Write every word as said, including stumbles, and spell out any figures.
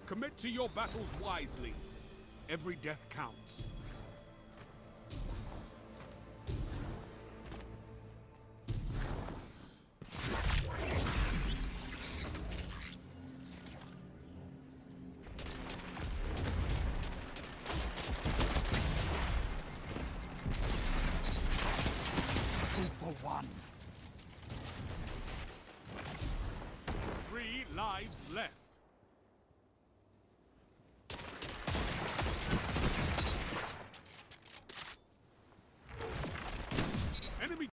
Commit to your battles wisely. Every death counts. Two for one. Three lives left.